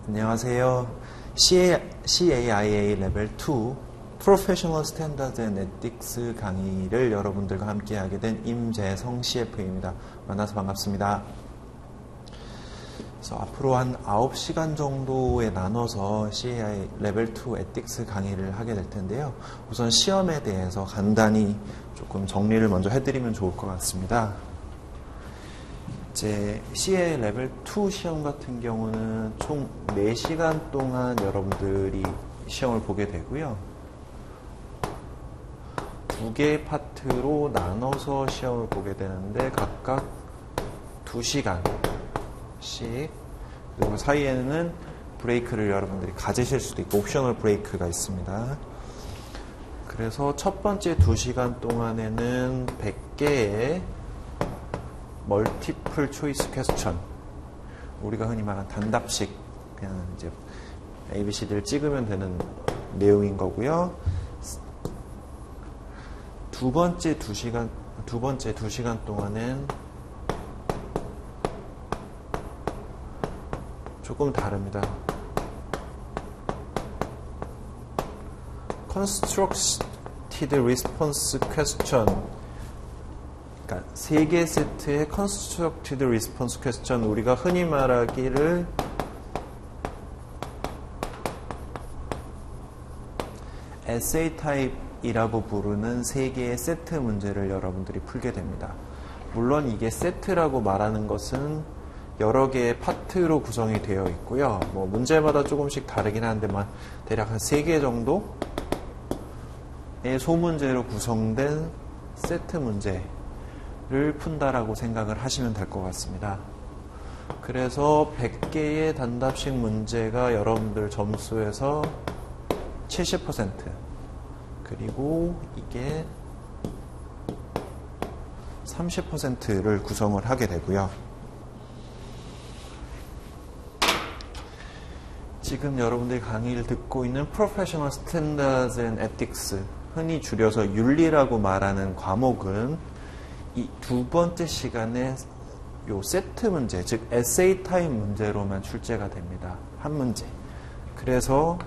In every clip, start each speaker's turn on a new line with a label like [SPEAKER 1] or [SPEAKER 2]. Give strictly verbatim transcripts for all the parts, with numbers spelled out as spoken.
[SPEAKER 1] 안녕하세요. 씨에이아이에이 레벨 투 Professional Standards and Ethics 강의를 여러분들과 함께 하게 된 임재성 씨에프입니다. 만나서 반갑습니다. 그래서 앞으로 한 아홉 시간 정도에 나눠서 씨에이아이 레벨 투 Ethics 강의를 하게 될 텐데요. 우선 시험에 대해서 간단히 조금 정리를 먼저 해드리면 좋을 것 같습니다. 이제 씨에이아이 레벨 투 시험 같은 경우는 총 네 시간 동안 여러분들이 시험을 보게 되고요. 두 개의 파트로 나눠서 시험을 보게 되는데 각각 두 시간씩, 그리고 사이에는 브레이크를 여러분들이 가지실 수도 있고 옵셔널 브레이크가 있습니다. 그래서 첫 번째 두 시간 동안에는 백 개의 멀티플 초이스 퀘스천, 우리가 흔히 말하는 단답식, 그냥 이제 에이비씨디를 찍으면 되는 내용인 거고요. 두 번째 두 시간, 두 번째 두 시간 동안은 조금 다릅니다. Constructed Response Question, 그러니까 세 개 세트의 Constructed Response Question, 우리가 흔히 말하기를 에세이 타입이라고 부르는 세 개의 세트 문제를 여러분들이 풀게 됩니다. 물론 이게 세트라고 말하는 것은 여러 개의 파트로 구성이 되어 있고요. 뭐 문제마다 조금씩 다르긴 한데 대략 한 세 개 정도의 소문제로 구성된 세트 문제를 푼다라고 생각을 하시면 될 것 같습니다. 그래서 백 개의 단답식 문제가 여러분들 점수에서 칠십 퍼센트, 그리고 이게 삼십 퍼센트를 구성을 하게 되고요. 지금 여러분들이 강의를 듣고 있는 Professional Standards and Ethics, 흔히 줄여서 윤리라고 말하는 과목은 이 두 번째 시간에 요 세트 문제, 즉 에세이 타입 문제로만 출제가 됩니다. 한 문제. 그래서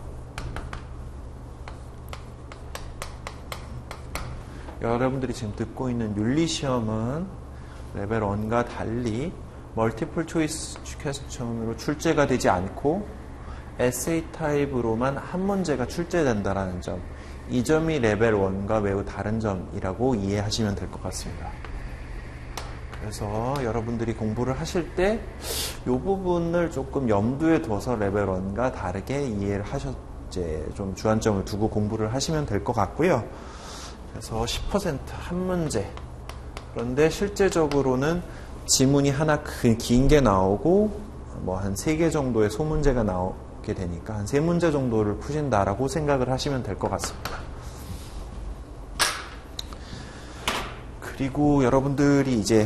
[SPEAKER 1] 여러분들이 지금 듣고 있는 윤리시험은 레벨 일과 달리 멀티플 초이스 퀘스천으로 출제가 되지 않고 에세이 타입으로만 한 문제가 출제된다는 점, 이 점이 레벨 일과 매우 다른 점이라고 이해하시면 될 것 같습니다. 그래서 여러분들이 공부를 하실 때 이 부분을 조금 염두에 둬서 레벨 일과 다르게 이해를 하셨, 이제 좀 주안점을 두고 공부를 하시면 될 것 같고요. 그래서 십 퍼센트 한 문제. 그런데 실제적으로는 지문이 하나 긴 게 나오고 뭐 한 세 개 정도의 소문제가 나오게 되니까 한 세 문제 정도를 푸신다라고 생각을 하시면 될 것 같습니다. 그리고 여러분들이 이제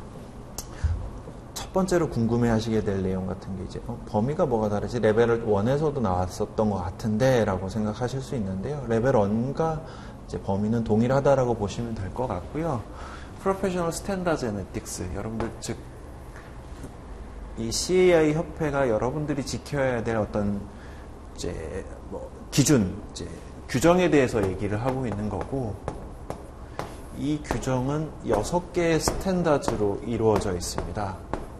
[SPEAKER 1] 첫 번째로 궁금해 하시게 될 내용 같은 게 이제 어, 범위가 뭐가 다르지? 레벨 일에서도 나왔었던 것 같은데 라고 생각하실 수 있는데요. 레벨 일과 이제 범위는 동일하다라고 보시면 될 것 같고요. Professional Standards and Ethics, 여러분들 즉 이 씨에이아이 협회가 여러분들이 지켜야 될 어떤 이제 뭐 기준, 이제 규정에 대해서 얘기를 하고 있는 거고, 이 규정은 여섯 개의 스탠다드로 이루어져 있습니다.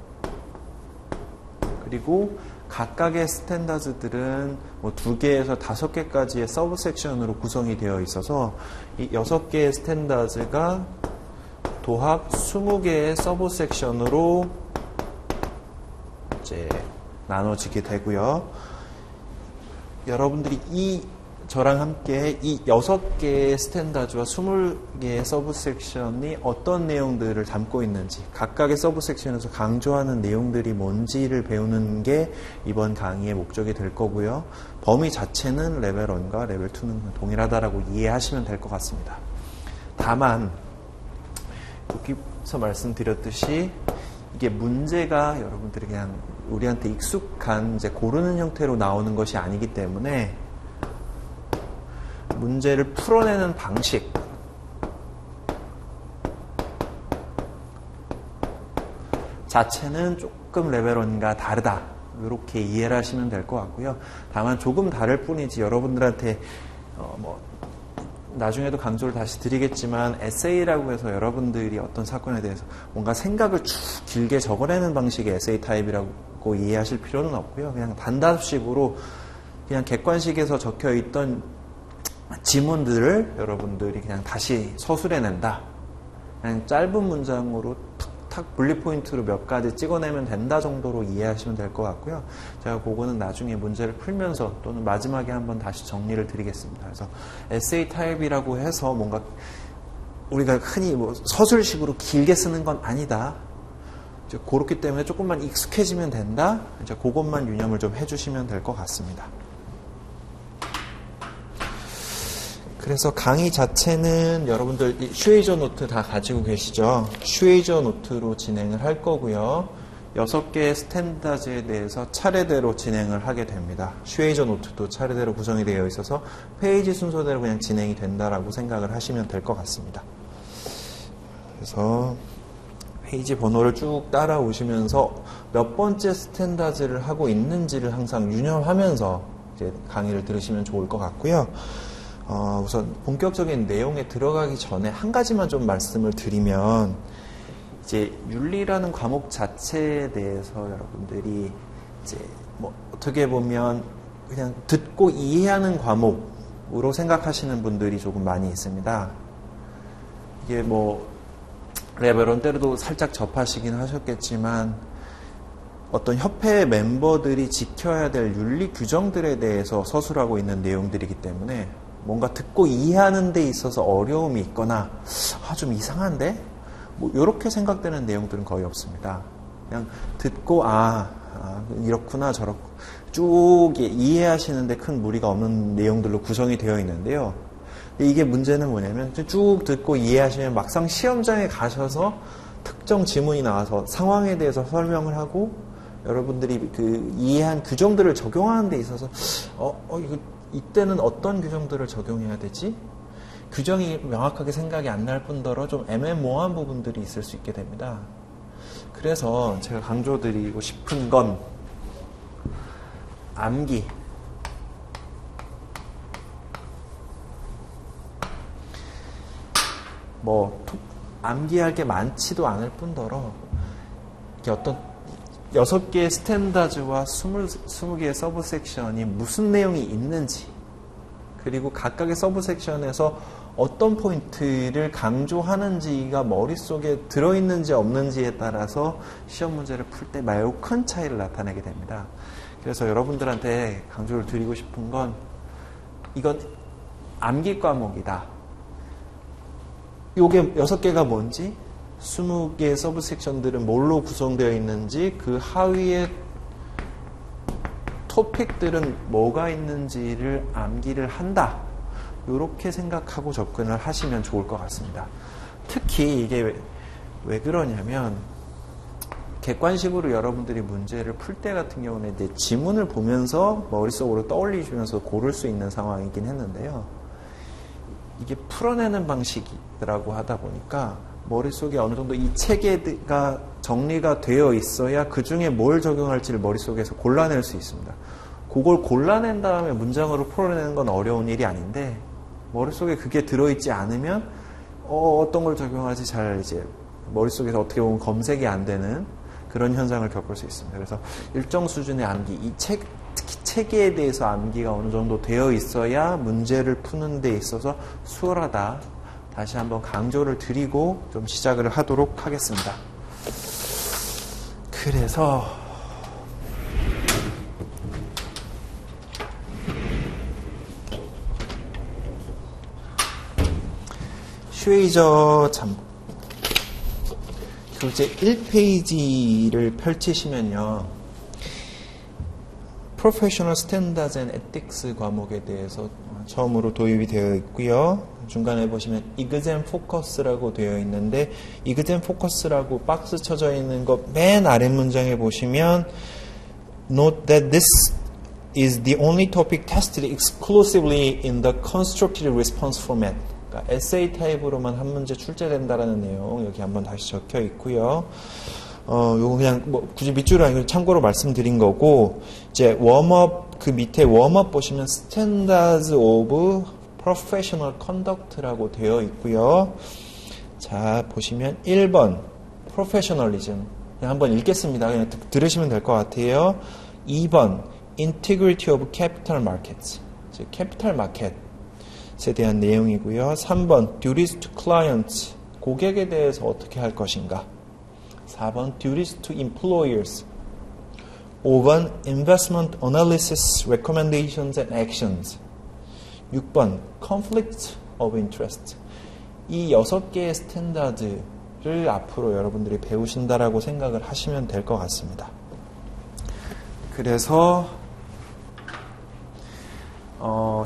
[SPEAKER 1] 그리고 각각의 스탠다드들은 뭐 두 개에서 다섯 개까지의 서브 섹션으로 구성이 되어 있어서 이 여섯 개의 스탠다드가 도합 스무 개의 서브 섹션으로 이제 나눠지게 되고요. 여러분들이 이 저랑 함께 이 여섯 개의 스탠다드와 스물 개의 서브 섹션이 어떤 내용들을 담고 있는지, 각각의 서브 섹션에서 강조하는 내용들이 뭔지를 배우는 게 이번 강의의 목적이 될 거고요. 범위 자체는 레벨 일과 레벨 이는 동일하다라고 이해하시면 될 것 같습니다. 다만 여기서 말씀드렸듯이 이게 문제가 여러분들이 그냥 우리한테 익숙한 이제 고르는 형태로 나오는 것이 아니기 때문에 문제를 풀어내는 방식, 자체는 조금 레벨 일과 다르다 이렇게 이해를 하시면 될 것 같고요. 다만 조금 다를 뿐이지 여러분들한테 어 뭐 나중에도 강조를 다시 드리겠지만 에세이라고 해서 여러분들이 어떤 사건에 대해서 뭔가 생각을 쭉 길게 적어내는 방식의 에세이 타입이라고 이해하실 필요는 없고요. 그냥 단답식으로 그냥 객관식에서 적혀 있던 지문들을 여러분들이 그냥 다시 서술해낸다. 그냥 짧은 문장으로 탁탁 분리 포인트로 몇 가지 찍어내면 된다 정도로 이해하시면 될 것 같고요. 제가 그거는 나중에 문제를 풀면서 또는 마지막에 한번 다시 정리를 드리겠습니다. 그래서 에세이 타입이라고 해서 뭔가 우리가 흔히 뭐 서술식으로 길게 쓰는 건 아니다. 이제 그렇기 때문에 조금만 익숙해지면 된다. 이제 그것만 유념을 좀 해주시면 될 것 같습니다. 그래서 강의 자체는 여러분들 슈웨이저 노트 다 가지고 계시죠? 슈웨이저 노트로 진행을 할 거고요. 여섯 개의 스탠다드에 대해서 차례대로 진행을 하게 됩니다. 슈웨이저 노트도 차례대로 구성이 되어 있어서 페이지 순서대로 그냥 진행이 된다라고 생각을 하시면 될 것 같습니다. 그래서 페이지 번호를 쭉 따라오시면서 몇 번째 스탠다드를 하고 있는지를 항상 유념하면서 이제 강의를 들으시면 좋을 것 같고요. 어, 우선 본격적인 내용에 들어가기 전에 한 가지만 좀 말씀을 드리면 이제 윤리라는 과목 자체에 대해서 여러분들이 이제 뭐 어떻게 보면 그냥 듣고 이해하는 과목으로 생각하시는 분들이 조금 많이 있습니다. 이게 뭐 레벨원 때로도 살짝 접하시긴 하셨겠지만 어떤 협회 멤버들이 지켜야 될 윤리 규정들에 대해서 서술하고 있는 내용들이기 때문에 뭔가 듣고 이해하는 데 있어서 어려움이 있거나 아, 좀 이상한데? 뭐 이렇게 생각되는 내용들은 거의 없습니다. 그냥 듣고 아, 아 이렇구나 저렇구나 쭉 이해하시는데 큰 무리가 없는 내용들로 구성이 되어 있는데요. 이게 문제는 뭐냐면 쭉 듣고 이해하시면 막상 시험장에 가셔서 특정 지문이 나와서 상황에 대해서 설명을 하고 여러분들이 그 이해한 규정들을 적용하는 데 있어서 어, 어 이거 이때는 어떤 규정들을 적용해야 되지? 규정이 명확하게 생각이 안 날 뿐더러 좀 애매모호한 부분들이 있을 수 있게 됩니다. 그래서 제가 강조드리고 싶은 건 암기. 뭐 암기할 게 많지도 않을 뿐더러 이게 어떤 여섯 개의 스탠다드와 스물, 스무 개의 서브 섹션이 무슨 내용이 있는지 그리고 각각의 서브 섹션에서 어떤 포인트를 강조하는지가 머릿속에 들어있는지 없는지에 따라서 시험 문제를 풀 때 매우 큰 차이를 나타내게 됩니다. 그래서 여러분들한테 강조를 드리고 싶은 건 이건 암기 과목이다. 요게 여섯 개가 뭔지 스무 개의 서브 섹션들은 뭘로 구성되어 있는지 그 하위의 토픽들은 뭐가 있는지를 암기를 한다. 이렇게 생각하고 접근을 하시면 좋을 것 같습니다. 특히 이게 왜, 왜 그러냐면 객관식으로 여러분들이 문제를 풀 때 같은 경우는 이제 지문을 보면서 머릿속으로 떠올리시면서 고를 수 있는 상황이긴 했는데요. 이게 풀어내는 방식이라고 하다 보니까 머릿속에 어느 정도 이 체계가 정리가 되어 있어야 그 중에 뭘 적용할지를 머릿속에서 골라낼 수 있습니다. 그걸 골라낸 다음에 문장으로 풀어내는 건 어려운 일이 아닌데 머릿속에 그게 들어있지 않으면 어, 어떤 걸 적용하지 잘 이제 머릿속에서 어떻게 보면 검색이 안 되는 그런 현상을 겪을 수 있습니다. 그래서 일정 수준의 암기, 이 책, 특히 체계에 대해서 암기가 어느 정도 되어 있어야 문제를 푸는 데 있어서 수월하다. 다시 한번 강조를 드리고 좀 시작을 하도록 하겠습니다. 그래서 슈웨이저 참 교재 일 페이지를 펼치시면요. Professional Standards and Ethics 과목에 대해서 처음으로 도입이 되어 있고요. 중간에 보시면 Exam Focus라고 되어 있는데 Exam Focus라고 박스 쳐져 있는 거 맨 아래 문장에 보시면 Note that this is the only topic tested exclusively in the constructed response format. 그러니까 에세이 타입으로만 한 문제 출제된다라는 내용 여기 한번 다시 적혀 있고요. 어, 요거 그냥 뭐 굳이 밑줄은 아니고 참고로 말씀드린 거고, 이제 웜업, 그 밑에 웜업 보시면 Standards of Professional Conduct라고 되어 있고요. 자, 보시면 일 번 Professionalism. 그냥 한번 읽겠습니다. 그냥 들으시면 될 것 같아요. 이 번 Integrity of Capital Markets. 즉, 캐피탈 마켓에 대한 내용이고요. 삼 번 Duties to Clients. 고객에 대해서 어떻게 할 것인가. 사 번 Duties to Employers. 오 번 Investment Analysis, Recommendations and Actions. 육 번 Conflict of Interest. 이 여섯 개의 스탠다드를 앞으로 여러분들이 배우신다라고 생각을 하시면 될 것 같습니다. 그래서 어,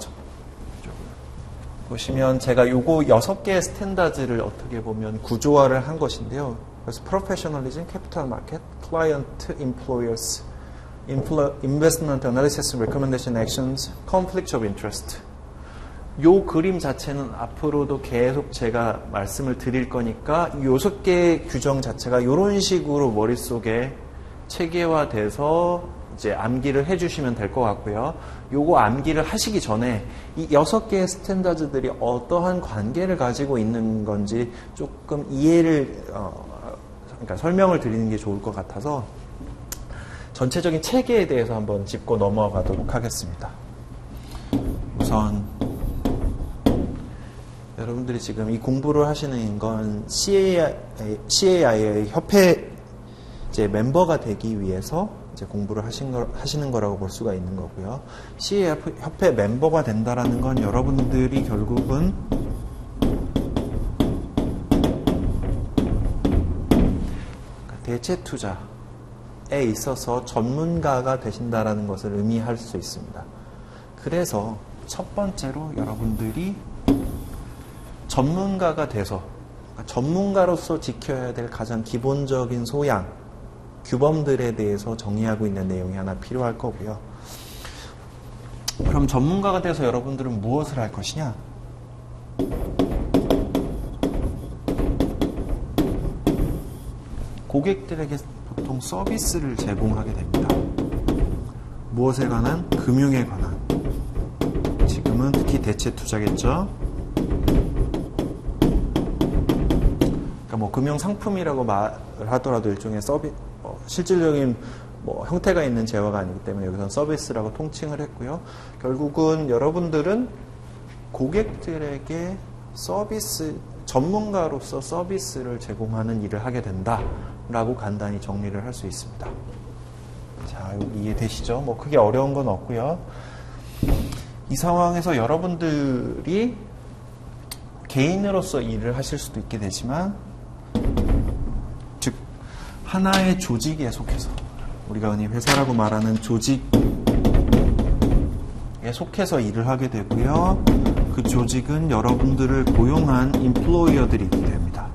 [SPEAKER 1] 보시면 제가 요거 여섯 개의 스탠다드를 어떻게 보면 구조화를 한 것인데요. 그래서 Professionalism, Capital Market, Client, Employers, Investment Analysis, Recommendation Actions, Conflict of Interest. 요 그림 자체는 앞으로도 계속 제가 말씀을 드릴 거니까 이 여섯 개의 규정 자체가 이런 식으로 머릿속에 체계화돼서 이제 암기를 해주시면 될 것 같고요. 요거 암기를 하시기 전에 이 여섯 개의 스탠다드들이 어떠한 관계를 가지고 있는 건지 조금 이해를 어, 그러니까 설명을 드리는 게 좋을 것 같아서 전체적인 체계에 대해서 한번 짚고 넘어가도록 하겠습니다. 우선 여러분들이 지금 이 공부를 하시는 건 씨에이아이, 씨에이아이의 협회 이제 멤버가 되기 위해서 이제 공부를 하신 거, 하시는 거라고 볼 수가 있는 거고요. 씨에이아이 협회 멤버가 된다라는 건 여러분들이 결국은 대체 투자에 있어서 전문가가 되신다라는 것을 의미할 수 있습니다. 그래서 첫 번째로 여러분들이 전문가가 돼서 전문가로서 지켜야 될 가장 기본적인 소양, 규범들에 대해서 정의하고 있는 내용이 하나 필요할 거고요. 그럼 전문가가 돼서 여러분들은 무엇을 할 것이냐? 고객들에게 보통 서비스를 제공하게 됩니다. 무엇에 관한? 금융에 관한. 지금은 특히 대체 투자겠죠? 그러니까 뭐 금융 상품이라고 말을 하더라도 일종의 서비, 어, 실질적인 뭐 형태가 있는 재화가 아니기 때문에 여기서는 서비스라고 통칭을 했고요. 결국은 여러분들은 고객들에게 서비스, 전문가로서 서비스를 제공하는 일을 하게 된다라고 간단히 정리를 할 수 있습니다. 자, 이해되시죠? 뭐 크게 어려운 건 없고요. 이 상황에서 여러분들이 개인으로서 일을 하실 수도 있게 되지만, 즉 하나의 조직에 속해서, 우리가 흔히 회사라고 말하는 조직에 속해서 일을 하게 되고요. 그 조직은 여러분들을 고용한 임플로이어들이 됩니다.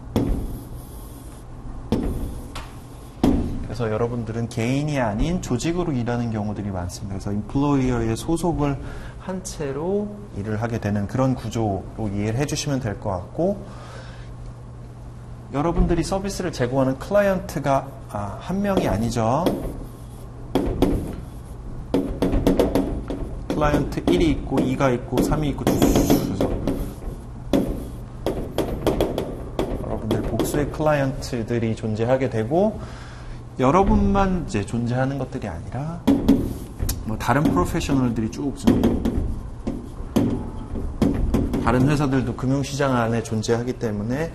[SPEAKER 1] 그래서 여러분들은 개인이 아닌 조직으로 일하는 경우들이 많습니다. 그래서 임플로이어의 소속을 한 채로 일을 하게 되는 그런 구조로 이해를 해주시면 될 것 같고, 여러분들이 서비스를 제공하는 클라이언트가 아, 한 명이 아니죠. 클라이언트 일이 있고 이가 있고 삼이 있고 그래서 여러분들 복수의 클라이언트들이 존재하게 되고, 여러분만 이제 존재하는 것들이 아니라 뭐 다른 프로페셔널들이 쭉 다른 회사들도 금융시장 안에 존재하기 때문에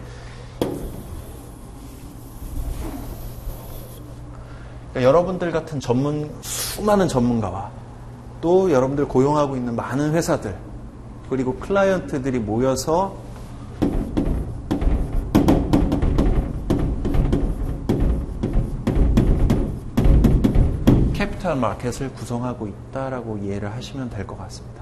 [SPEAKER 1] 그러니까 여러분들 같은 전문 수많은 전문가와 또 여러분들 고용하고 있는 많은 회사들 그리고 클라이언트들이 모여서 캐피탈 마켓을 구성하고 있다라고 이해를 하시면 될 것 같습니다.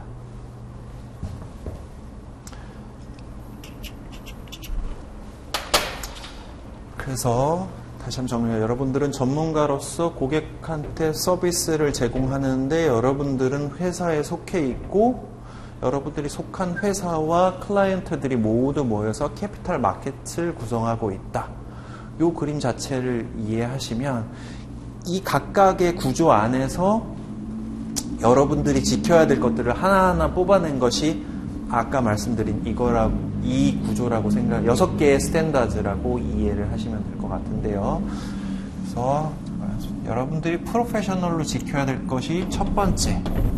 [SPEAKER 1] 그래서 다시 한번 정리해요. 여러분들은 전문가로서 고객한테 서비스를 제공하는데 여러분들은 회사에 속해 있고, 여러분들이 속한 회사와 클라이언트들이 모두 모여서 캐피탈 마켓을 구성하고 있다 이 그림 자체를 이해하시면 이 각각의 구조 안에서 여러분들이 지켜야 될 것들을 하나하나 뽑아낸 것이 아까 말씀드린 이거라고, 이 구조라고 생각, 여섯 개의 스탠다드라고 이해를 하시면 될 것 같은데요. 그래서 여러분들이 프로페셔널로 지켜야 될 것이 첫 번째.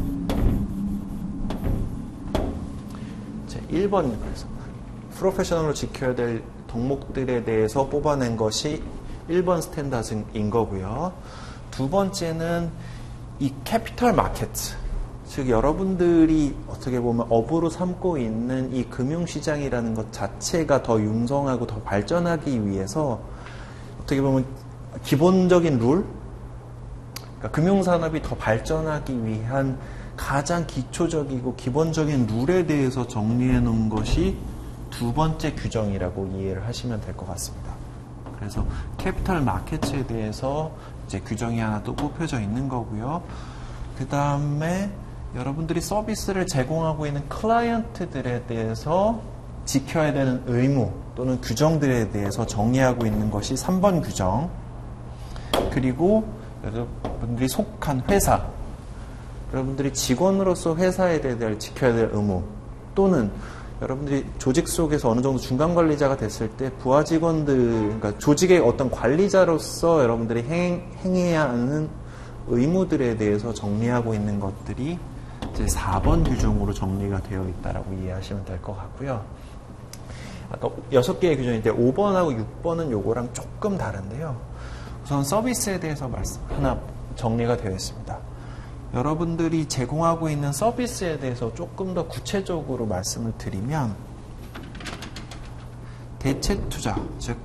[SPEAKER 1] 일 번, 그래서 프로페셔널로 지켜야 될 덕목들에 대해서 뽑아낸 것이 일 번 스탠다드인 거고요. 두 번째는 이 캐피털 마켓, 즉 여러분들이 어떻게 보면 업으로 삼고 있는 이 금융시장이라는 것 자체가 더 융성하고 더 발전하기 위해서 어떻게 보면 기본적인 룰, 그러니까 금융산업이 더 발전하기 위한 가장 기초적이고 기본적인 룰에 대해서 정리해 놓은 것이 두 번째 규정이라고 이해를 하시면 될 것 같습니다. 그래서 캐피털 마켓에 대해서 이제 규정이 하나 또 뽑혀져 있는 거고요. 그 다음에 여러분들이 서비스를 제공하고 있는 클라이언트들에 대해서 지켜야 되는 의무 또는 규정들에 대해서 정리하고 있는 것이 삼 번 규정. 그리고 여러분들이 속한 회사, 여러분들이 직원으로서 회사에 대해 지켜야 될 의무, 또는 여러분들이 조직 속에서 어느 정도 중간 관리자가 됐을 때 부하 직원들, 그러니까 조직의 어떤 관리자로서 여러분들이 행, 행해야 하는 의무들에 대해서 정리하고 있는 것들이 이제 사 번 규정으로 정리가 되어 있다라고 이해하시면 될 것 같고요. 아까 여섯 개의 규정인데 오 번하고 육 번은 요거랑 조금 다른데요. 우선 서비스에 대해서 말씀 하나 정리가 되어 있습니다. 여러분들이 제공하고 있는 서비스에 대해서 조금 더 구체적으로 말씀을 드리면 대체 투자, 즉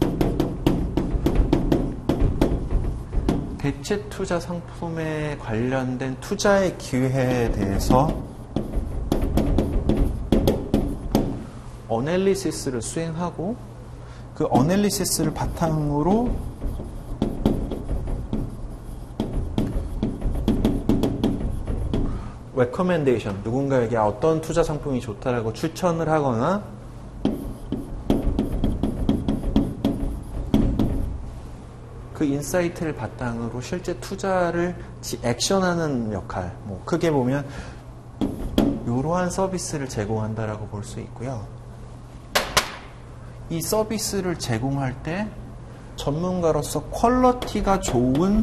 [SPEAKER 1] 대체 투자 상품에 관련된 투자의 기회에 대해서 어널리시스를 수행하고 그 어널리시스를 바탕으로 레커멘데이션, 누군가에게 어떤 투자 상품이 좋다라고 추천을 하거나 그 인사이트를 바탕으로 실제 투자를 액션하는 역할, 뭐 크게 보면 이러한 서비스를 제공한다라고 볼 수 있고요. 이 서비스를 제공할 때 전문가로서 퀄리티가 좋은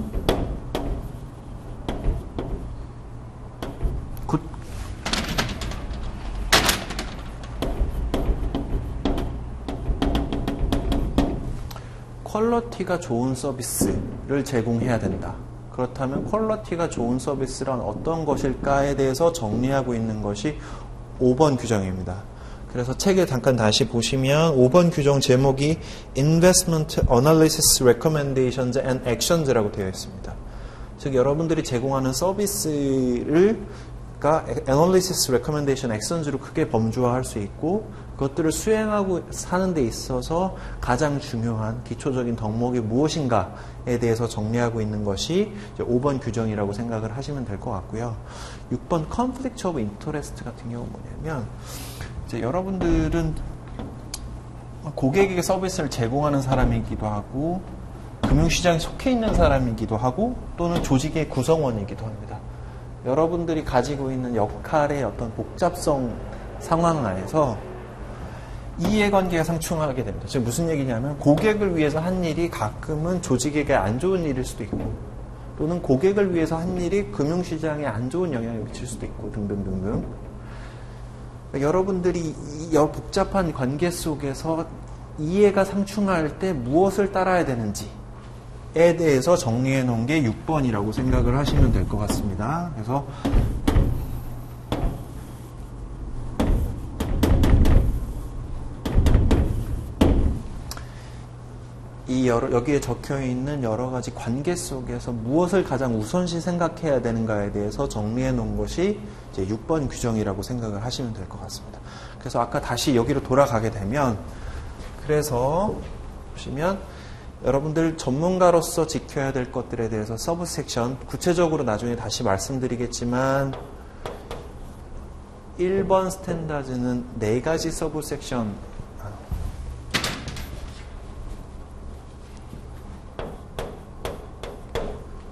[SPEAKER 1] 굿 퀄리티가 좋은 서비스를 제공해야 된다. 그렇다면 퀄리티가 좋은 서비스란 어떤 것일까에 대해서 정리하고 있는 것이 오 번 규정입니다. 그래서 책에 잠깐 다시 보시면 오 번 규정 제목이 Investment Analysis Recommendations and Actions라고 되어 있습니다. 즉 여러분들이 제공하는 서비스를 가 Analysis, Recommendation, Actions로 크게 범주화할 수 있고 그것들을 수행하고 사는 데 있어서 가장 중요한 기초적인 덕목이 무엇인가에 대해서 정리하고 있는 것이 이제 오 번 규정이라고 생각을 하시면 될 것 같고요. 육 번 Conflict of Interest 같은 경우는 뭐냐면 이제 여러분들은 고객에게 서비스를 제공하는 사람이기도 하고 금융시장에 속해 있는 사람이기도 하고 또는 조직의 구성원이기도 합니다. 여러분들이 가지고 있는 역할의 어떤 복잡성 상황 안에서 이해관계가 상충하게 됩니다. 지금 무슨 얘기냐면 고객을 위해서 한 일이 가끔은 조직에게 안 좋은 일일 수도 있고 또는 고객을 위해서 한 일이 금융시장에 안 좋은 영향을 미칠 수도 있고 등등등등. 여러분들이 이 복잡한 관계 속에서 이해가 상충할 때 무엇을 따라야 되는지에 대해서 정리해 놓은 게 육 번이라고 생각을 하시면 될 것 같습니다. 그래서 이 여러, 여기에 적혀 있는 여러 가지 관계 속에서 무엇을 가장 우선시 생각해야 되는가에 대해서 정리해 놓은 것이 이제 육 번 규정이라고 생각을 하시면 될 것 같습니다. 그래서 아까 다시 여기로 돌아가게 되면 그래서 보시면 여러분들 전문가로서 지켜야 될 것들에 대해서 서브 섹션 구체적으로 나중에 다시 말씀드리겠지만 일 번 스탠다드는 네 가지 서브 섹션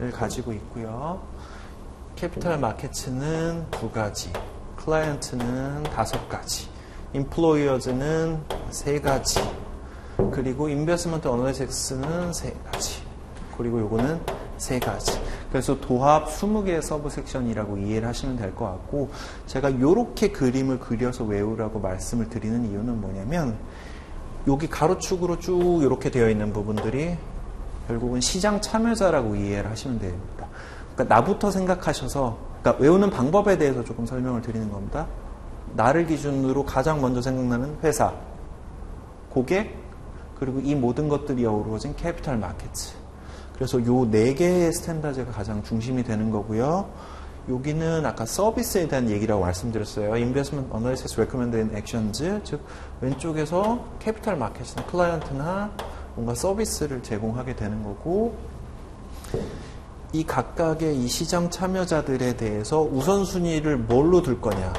[SPEAKER 1] 가지고 있고요. 캐피탈 마켓츠는 두 가지, 클라이언트는 다섯 가지, 인플로이어즈는 세 가지, 그리고 인베스트먼트 어널리틱스는 세 가지, 그리고 요거는 세 가지. 그래서 도합 스무 개의 서브 섹션이라고 이해를 하시면 될 것 같고, 제가 요렇게 그림을 그려서 외우라고 말씀을 드리는 이유는 뭐냐면, 여기 가로축으로 쭉 이렇게 되어 있는 부분들이 결국은 시장 참여자라고 이해를 하시면 됩니다. 그러니까 나부터 생각하셔서, 그러니까 외우는 방법에 대해서 조금 설명을 드리는 겁니다. 나를 기준으로 가장 먼저 생각나는 회사, 고객, 그리고 이 모든 것들이 어우러진 캐피탈 마켓츠. 그래서 요 네 개의 스탠다드가 가장 중심이 되는 거고요. 여기는 아까 서비스에 대한 얘기라고 말씀드렸어요. Investment Analysis Recommended Actions, 즉 왼쪽에서 캐피탈 마켓이나 클라이언트나 뭔가 서비스를 제공하게 되는 거고, 이 각각의 이 시장 참여자들에 대해서 우선순위를 뭘로 둘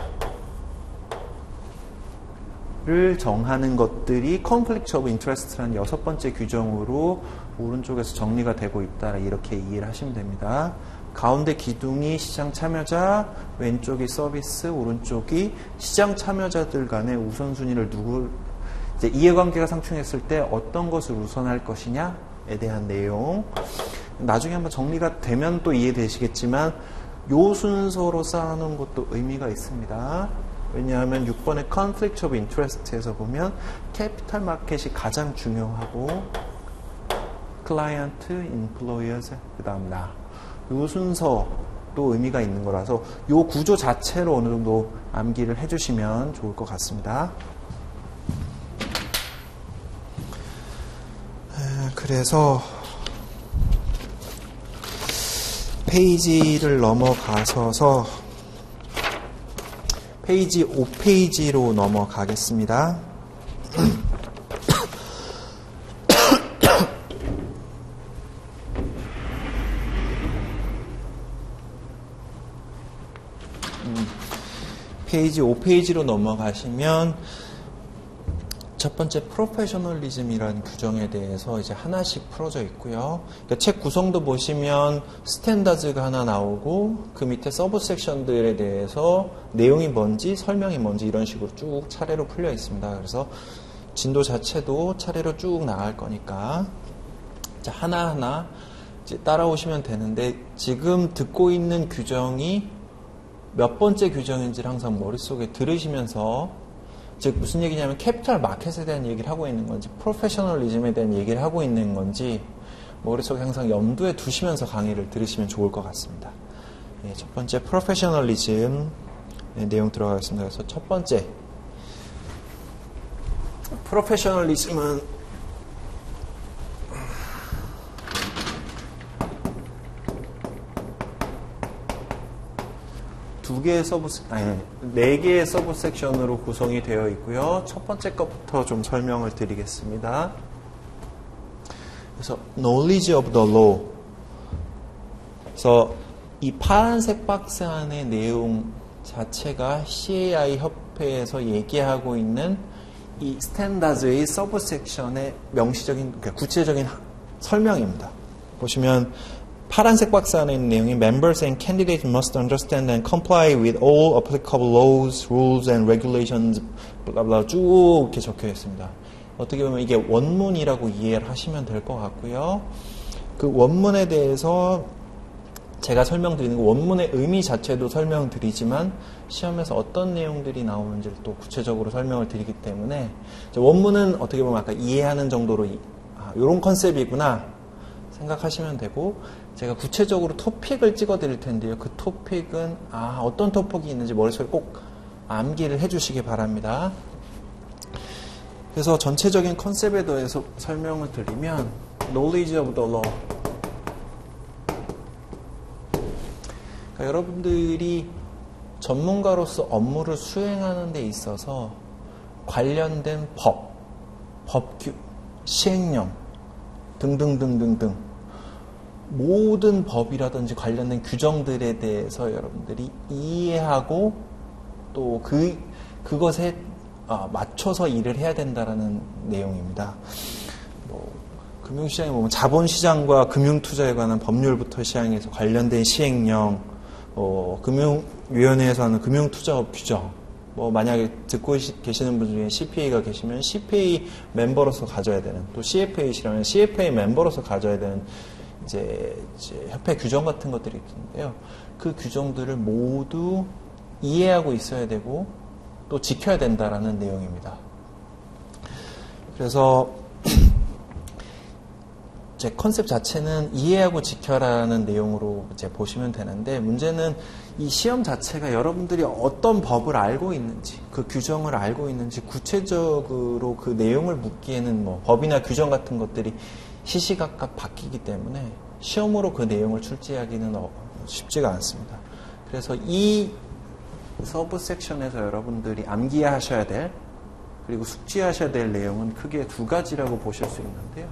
[SPEAKER 1] 거냐를 정하는 것들이 Conflict of Interest라는 여섯 번째 규정으로 오른쪽에서 정리가 되고 있다, 이렇게 이해를 하시면 됩니다. 가운데 기둥이 시장 참여자, 왼쪽이 서비스, 오른쪽이 시장 참여자들 간의 우선순위를 누구, 이제 이해관계가 상충했을 때 어떤 것을 우선할 것이냐에 대한 내용. 나중에 한번 정리가 되면 또 이해되시겠지만, 요 순서로 쌓아놓은 것도 의미가 있습니다. 왜냐하면 육 번의 Conflict of Interest에서 보면 캐피탈 마켓이 가장 중요하고, 클라이언트, 인플로이어즈, 그 다음 나. 요 순서도 의미가 있는 거라서 요 구조 자체로 어느 정도 암기를 해주시면 좋을 것 같습니다. 그래서 페이지를 넘어가서서 페이지 오 페이지로 넘어가겠습니다. 페이지 오 페이지로 넘어가시면 첫 번째 프로페셔널리즘이라는 규정에 대해서 이제 하나씩 풀어져 있고요. 그러니까 책 구성도 보시면 스탠다드가 하나 나오고 그 밑에 서브 섹션들에 대해서 내용이 뭔지 설명이 뭔지 이런 식으로 쭉 차례로 풀려 있습니다. 그래서 진도 자체도 차례로 쭉 나갈 거니까 이제 하나하나 이제 따라오시면 되는데, 지금 듣고 있는 규정이 몇 번째 규정인지를 항상 머릿속에 들으시면서, 즉 무슨 얘기냐면 캐피탈 마켓에 대한 얘기를 하고 있는 건지 프로페셔널리즘에 대한 얘기를 하고 있는 건지 머릿속에 항상 염두에 두시면서 강의를 들으시면 좋을 것 같습니다. 네, 첫 번째 프로페셔널리즘 네, 내용 들어가겠습니다. 그래서 첫 번째 프로페셔널리즘은 두 개의 서브, 아니, 네 개의 서브 섹션으로 구성이 되어 있고요. 첫 번째 것부터 좀 설명을 드리겠습니다. 그래서 knowledge of the law. 그래서 이 파란색 박스 안의 내용 자체가 씨에이아이 협회에서 얘기하고 있는 이 스탠다드의 서브 섹션의 명시적인, 그러니까 구체적인 설명입니다. 보시면 파란색 박스 안에 있는 내용이 Members and candidates must understand and comply with all applicable laws, rules and regulations 블라블라 쭉 이렇게 적혀 있습니다. 어떻게 보면 이게 원문이라고 이해를 하시면 될 것 같고요. 그 원문에 대해서 제가 설명드리는 거, 원문의 의미 자체도 설명드리지만 시험에서 어떤 내용들이 나오는지를 또 구체적으로 설명을 드리기 때문에 원문은 어떻게 보면 아까 이해하는 정도로 이, 아, 이런 컨셉이구나 생각하시면 되고, 제가 구체적으로 토픽을 찍어 드릴 텐데요. 그 토픽은 아, 어떤 토픽이 있는지 머릿속에 꼭 암기를 해 주시기 바랍니다. 그래서 전체적인 컨셉에 대해서 설명을 드리면 Knowledge of the Law, 그러니까 여러분들이 전문가로서 업무를 수행하는 데 있어서 관련된 법, 법규, 시행령 등등등등등 모든 법이라든지 관련된 규정들에 대해서 여러분들이 이해하고 또 그, 그것에 맞춰서 일을 해야 된다라는 내용입니다. 뭐 금융시장에 보면 자본시장과 금융투자에 관한 법률부터 시행해서 관련된 시행령, 어, 금융위원회에서 하는 금융투자업 규정, 뭐 만약에 듣고 계시는 분 중에 씨피에이가 계시면 씨피에이 멤버로서 가져야 되는, 또 씨에프에이시라면 씨에프에이 멤버로서 가져야 되는 이제, 이제 협회 규정 같은 것들이 있는데요. 그 규정들을 모두 이해하고 있어야 되고 또 지켜야 된다라는 내용입니다. 그래서 제 컨셉 자체는 이해하고 지켜라는 내용으로 이제 보시면 되는데, 문제는 이 시험 자체가 여러분들이 어떤 법을 알고 있는지, 그 규정을 알고 있는지 구체적으로 그 내용을 묻기에는 뭐 법이나 규정 같은 것들이 시시각각 바뀌기 때문에 시험으로 그 내용을 출제하기는 쉽지가 않습니다. 그래서 이 서브 섹션에서 여러분들이 암기하셔야 될, 그리고 숙지하셔야 될 내용은 크게 두 가지라고 보실 수 있는데요.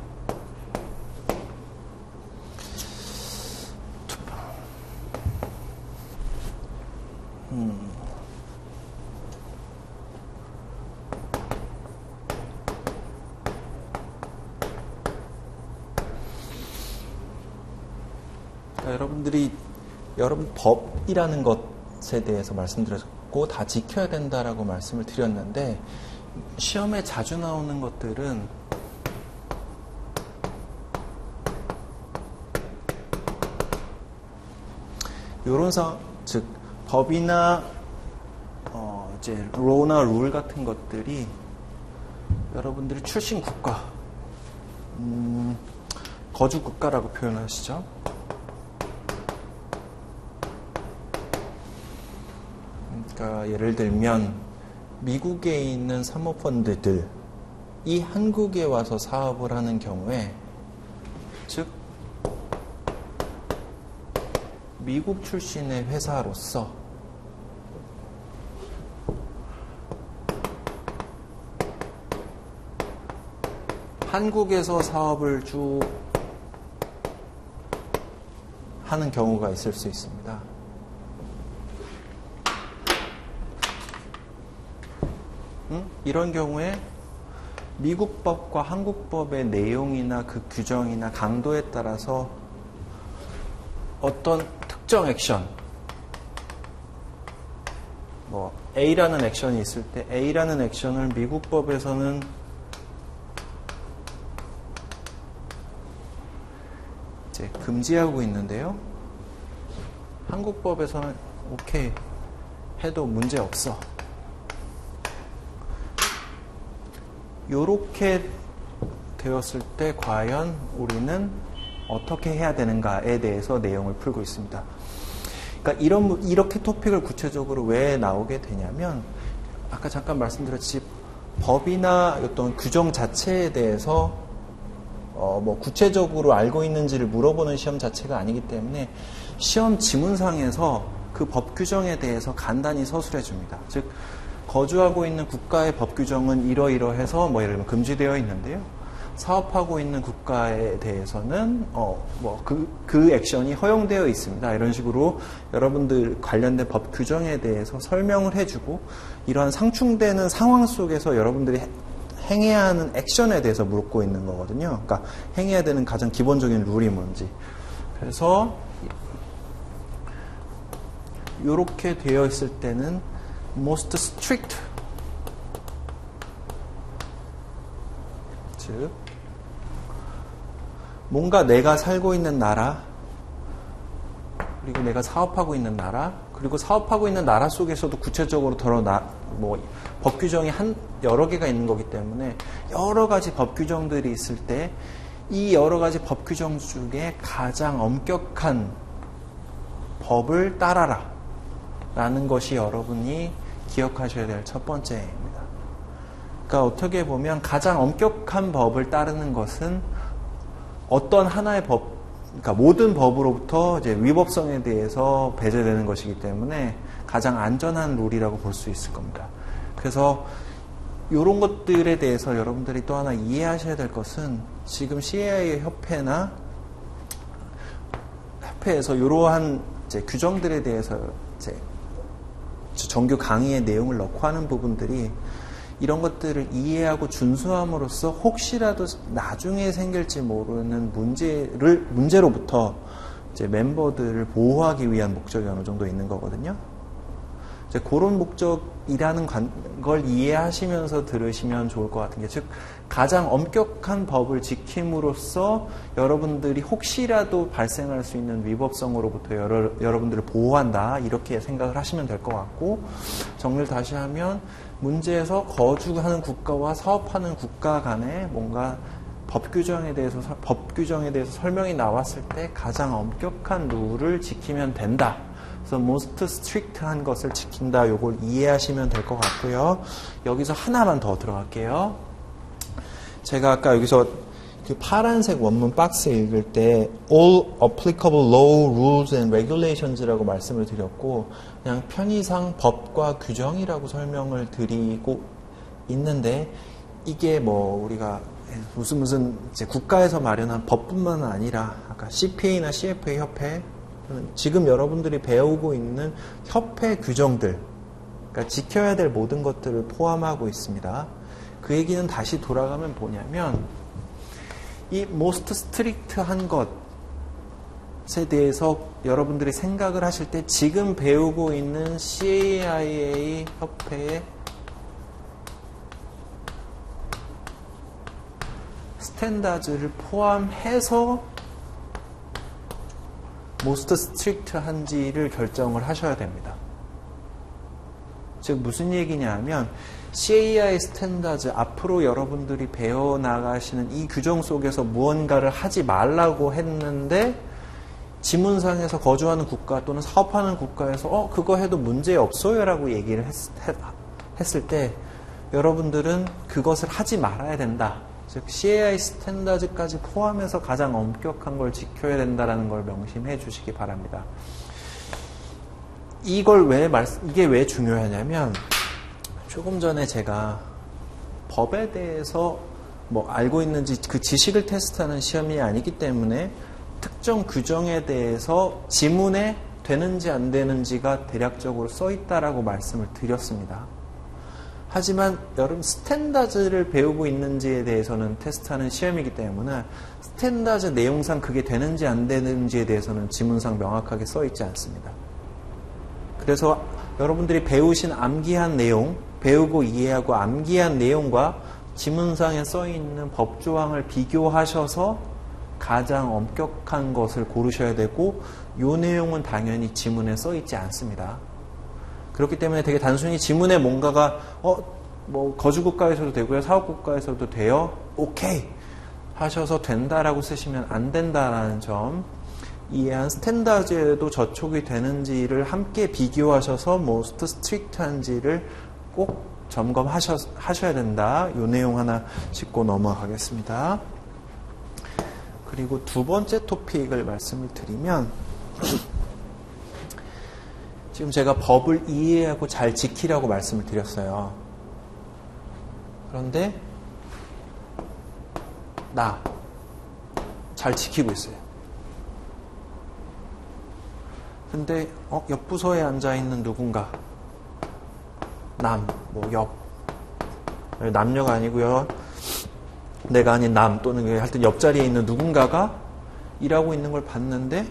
[SPEAKER 1] 음. 그러니까 여러분들이 여러분 법이라는 것에 대해서 말씀드렸고 다 지켜야 된다라고 말씀을 드렸는데, 시험에 자주 나오는 것들은 요런 상황, 즉 법이나 어 이제 로나 룰 같은 것들이 여러분들이 출신 국가, 음, 거주 국가라고 표현하시죠. 그러니까 예를 들면 미국에 있는 사모펀드들이 한국에 와서 사업을 하는 경우에, 즉 미국 출신의 회사로서 한국에서 사업을 쭉 하는 경우가 있을 수 있습니다. 응? 이런 경우에 미국 법과 한국 법의 내용이나 그 규정이나 강도에 따라서 어떤 특정 액션, 뭐 A라는 액션이 있을 때 A라는 액션을 미국 법에서는 이제 금지하고 있는데요, 한국 법에서는 오케이 해도 문제 없어. 요렇게 되었을 때 과연 우리는 어떻게 해야 되는가에 대해서 내용을 풀고 있습니다. 그러니까 이런, 이렇게 토픽을 구체적으로 왜 나오게 되냐면, 아까 잠깐 말씀드렸듯이 법이나 어떤 규정 자체에 대해서 어, 뭐 구체적으로 알고 있는지를 물어보는 시험 자체가 아니기 때문에 시험 지문상에서 그 법 규정에 대해서 간단히 서술해 줍니다. 즉 거주하고 있는 국가의 법 규정은 이러이러해서 뭐 예를 들면 금지되어 있는데요, 사업하고 있는 국가에 대해서는 어 뭐 그 그 액션이 허용되어 있습니다. 이런 식으로 여러분들 관련된 법 규정에 대해서 설명을 해주고, 이러한 상충되는 상황 속에서 여러분들이 행해야 하는 액션에 대해서 묻고 있는 거거든요. 그러니까 행해야 되는 가장 기본적인 룰이 뭔지. 그래서 이렇게 되어 있을 때는 most strict, 즉 뭔가 내가 살고 있는 나라, 그리고 내가 사업하고 있는 나라, 그리고 사업하고 있는 나라 속에서도 구체적으로 더러 나, 뭐 법 규정이 한 여러 개가 있는 거기 때문에 여러 가지 법 규정들이 있을 때 이 여러 가지 법 규정 중에 가장 엄격한 법을 따라라 라는 것이 여러분이 기억하셔야 될 첫 번째입니다. 그러니까 어떻게 보면 가장 엄격한 법을 따르는 것은 어떤 하나의 법, 그러니까 모든 법으로부터 이제 위법성에 대해서 배제되는 것이기 때문에 가장 안전한 룰이라고 볼 수 있을 겁니다. 그래서 이런 것들에 대해서 여러분들이 또 하나 이해하셔야 될 것은, 지금 씨에이아이 협회나 협회에서 이러한 이제 규정들에 대해서 이제 정규 강의의 내용을 넣고 하는 부분들이 이런 것들을 이해하고 준수함으로써 혹시라도 나중에 생길지 모르는 문제를, 문제로부터 이제 멤버들을 보호하기 위한 목적이 어느 정도 있는 거거든요. 이제 그런 목적이라는 걸 이해하시면서 들으시면 좋을 것 같은 게, 즉, 가장 엄격한 법을 지킴으로써 여러분들이 혹시라도 발생할 수 있는 위법성으로부터 여러, 여러분들을 보호한다, 이렇게 생각을 하시면 될 것 같고, 정리를 다시 하면 문제에서 거주하는 국가와 사업하는 국가 간에 뭔가 법 규정에 대해서 법 규정에 대해서 설명이 나왔을 때 가장 엄격한 룰을 지키면 된다. 그래서 most strict한 것을 지킨다. 요걸 이해하시면 될 것 같고요. 여기서 하나만 더 들어갈게요. 제가 아까 여기서 그 파란색 원문 박스 읽을 때 all applicable law, rules and regulations라고 말씀을 드렸고, 그냥 편의상 법과 규정이라고 설명을 드리고 있는데, 이게 뭐 우리가 무슨 무슨 이제 국가에서 마련한 법뿐만 아니라 아까 씨피에이나 씨에프에이 협회, 지금 여러분들이 배우고 있는 협회 규정들, 그러니까 지켜야 될 모든 것들을 포함하고 있습니다. 그 얘기는 다시 돌아가면 뭐냐면, 이 most strict한 것에 대해서 여러분들이 생각을 하실 때 지금 배우고 있는 씨에이아이에이 협회의 스탠다드를 포함해서 most strict한지를 결정을 하셔야 됩니다. 즉 무슨 얘기냐 하면, 씨에이아이 스탠다드, 앞으로 여러분들이 배워나가시는 이 규정 속에서 무언가를 하지 말라고 했는데 지문상에서 거주하는 국가 또는 사업하는 국가에서 어 그거 해도 문제 없어요 라고 얘기를 했, 했, 했을 때 여러분들은 그것을 하지 말아야 된다. 즉 씨에이아이 스탠다드까지 포함해서 가장 엄격한 걸 지켜야 된다는 걸 명심해 주시기 바랍니다. 이걸 왜 말, 이게 왜 중요하냐면, 조금 전에 제가 법에 대해서 뭐 알고 있는지 그 지식을 테스트하는 시험이 아니기 때문에 특정 규정에 대해서 지문에 되는지 안 되는지가 대략적으로 써 있다라고 말씀을 드렸습니다. 하지만 여러분 스탠다드를 배우고 있는지에 대해서는 테스트하는 시험이기 때문에 스탠다드 내용상 그게 되는지 안 되는지에 대해서는 지문상 명확하게 써 있지 않습니다. 그래서 여러분들이 배우신 암기한 내용, 배우고 이해하고 암기한 내용과 지문상에 써 있는 법조항을 비교하셔서 가장 엄격한 것을 고르셔야 되고, 이 내용은 당연히 지문에 써 있지 않습니다. 그렇기 때문에 되게 단순히 지문에 뭔가가 어, 뭐 거주국가에서도 되고요, 사업국가에서도 돼요, 오케이 하셔서 된다라고 쓰시면 안 된다라는 점, 이해한 스탠다드에도 저촉이 되는지를 함께 비교하셔서 most strict한지를 꼭 점검하셔야 된다. 이 내용 하나 짚고 넘어가겠습니다. 그리고 두 번째 토픽을 말씀을 드리면, 지금 제가 법을 이해하고 잘 지키라고 말씀을 드렸어요. 그런데 나 잘 지키고 있어요. 근데 어, 옆 부서에 앉아 있는 누군가, 남, 뭐 옆, 남녀가 아니고요, 내가 아닌 남 또는 하여튼 옆자리에 있는 누군가가 일하고 있는 걸 봤는데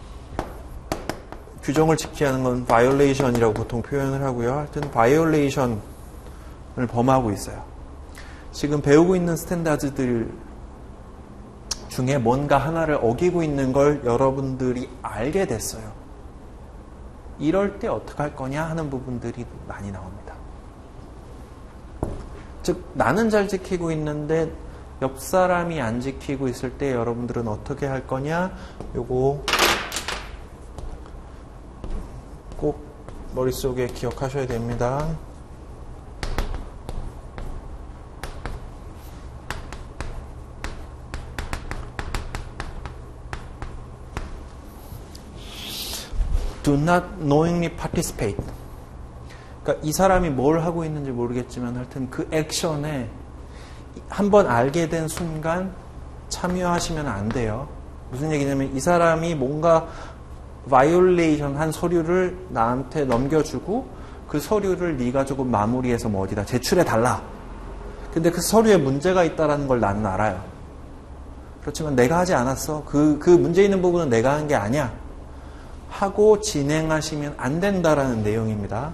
[SPEAKER 1] 규정을 지켜야 하는 건 violation이라고 보통 표현을 하고요. 하여튼 violation을 범하고 있어요. 지금 배우고 있는 스탠다드들 중에 뭔가 하나를 어기고 있는 걸 여러분들이 알게 됐어요. 이럴 때 어떻게 할 거냐 하는 부분들이 많이 나옵니다. 즉 나는 잘 지키고 있는데 옆 사람이 안 지키고 있을 때 여러분들은 어떻게 할 거냐, 요거 꼭 머릿속에 기억하셔야 됩니다. Do not knowingly participate. 그러니까 이 사람이 뭘 하고 있는지 모르겠지만 하여튼 그 액션에 한번 알게 된 순간 참여하시면 안 돼요. 무슨 얘기냐면, 이 사람이 뭔가 바이올레이션 한 서류를 나한테 넘겨주고 그 서류를 네가 조금 마무리해서 뭐 어디다 제출해 달라. 근데 그 서류에 문제가 있다는 걸 나는 알아요. 그렇지만 내가 하지 않았어. 그, 그 문제 있는 부분은 내가 한 게 아니야. 하고 진행하시면 안 된다라는 내용입니다.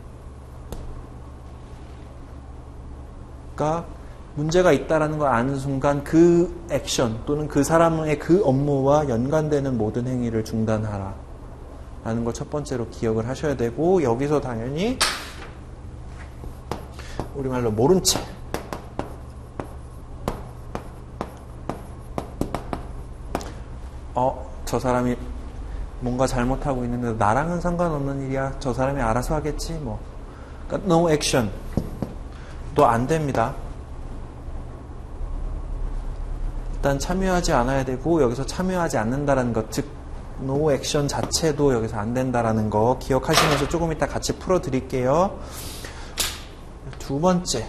[SPEAKER 1] 그러니까 문제가 있다는 걸 아는 순간 그 액션 또는 그 사람의 그 업무와 연관되는 모든 행위를 중단하라 라는 걸 첫 번째로 기억을 하셔야 되고, 여기서 당연히 우리말로 모른 채 어, 저 사람이 뭔가 잘못하고 있는데 나랑은 상관없는 일이야. 저 사람이 알아서 하겠지. 뭐. 그러니까 no action. 또 안 됩니다. 일단 참여하지 않아야 되고, 여기서 참여하지 않는다라는 것, 즉 no action 자체도 여기서 안 된다라는 거 기억하시면서 조금 이따 같이 풀어드릴게요. 두 번째.